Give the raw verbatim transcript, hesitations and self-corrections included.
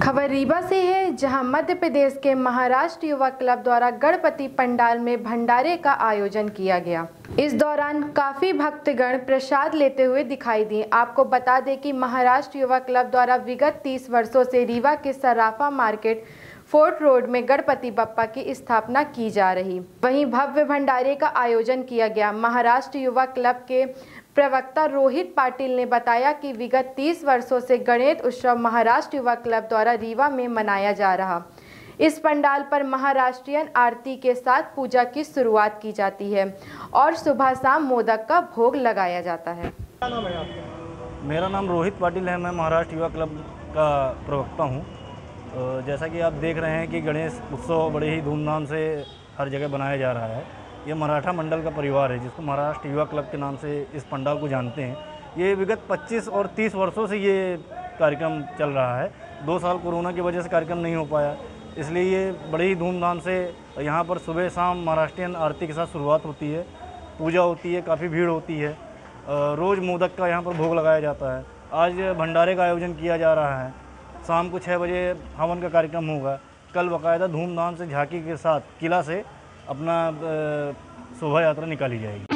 खबर रीवा से है, जहां मध्य प्रदेश के महाराष्ट्र युवा क्लब द्वारा गणपति पंडाल में भंडारे का आयोजन किया गया। इस दौरान काफी भक्तगण प्रसाद लेते हुए दिखाई दिए। आपको बता दें कि महाराष्ट्र युवा क्लब द्वारा विगत तीस वर्षों से रीवा के सराफा मार्केट फोर्ट रोड में गणपति बप्पा की स्थापना की जा रही। वहीं भव्य भंडारे का आयोजन किया गया। महाराष्ट्र युवा क्लब के प्रवक्ता रोहित पाटिल ने बताया कि विगत तीस वर्षों से गणेश उत्सव महाराष्ट्र युवा क्लब द्वारा रीवा में मनाया जा रहा। इस पंडाल पर महाराष्ट्रीयन आरती के साथ पूजा की शुरुआत की जाती है और सुबह शाम मोदक का भोग लगाया जाता है। क्या नाम है आपका? मेरा नाम रोहित पाटिल है। मैं महाराष्ट्र युवा क्लब का प्रवक्ता हूँ। जैसा कि आप देख रहे हैं कि गणेश उत्सव बड़े ही धूमधाम से हर जगह बनाया जा रहा है। ये मराठा मंडल का परिवार है, जिसको महाराष्ट्र युवा क्लब के नाम से इस पंडाल को जानते हैं। ये विगत पच्चीस और तीस वर्षों से ये कार्यक्रम चल रहा है। दो साल कोरोना की वजह से कार्यक्रम नहीं हो पाया, इसलिए ये बड़े ही धूमधाम से यहाँ पर सुबह शाम महाराष्ट्रीयन आरती के साथ शुरुआत होती है, पूजा होती है, काफ़ी भीड़ होती है। रोज़ मोदक का यहाँ पर भोग लगाया जाता है। आज भंडारे का आयोजन किया जा रहा है। शाम को छः बजे हवन का कार्यक्रम होगा। कल बाकायदा धूमधाम से झांकी के साथ किला से अपना शोभा यात्रा निकाली जाएगी।